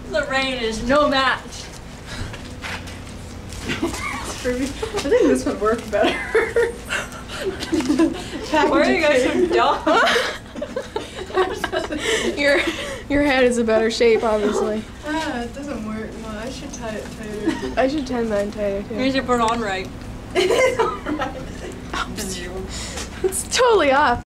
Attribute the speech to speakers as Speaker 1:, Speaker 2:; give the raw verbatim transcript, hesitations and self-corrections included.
Speaker 1: The rain is no match.
Speaker 2: I think this would work better.
Speaker 1: Why are you guys so dumb?
Speaker 3: your your head is a better shape, obviously.
Speaker 2: Ah, it doesn't work. Well, I should tie it tighter.
Speaker 3: I should tie mine tighter too.
Speaker 1: You should put it on right.
Speaker 2: It is alright.
Speaker 3: It's totally off.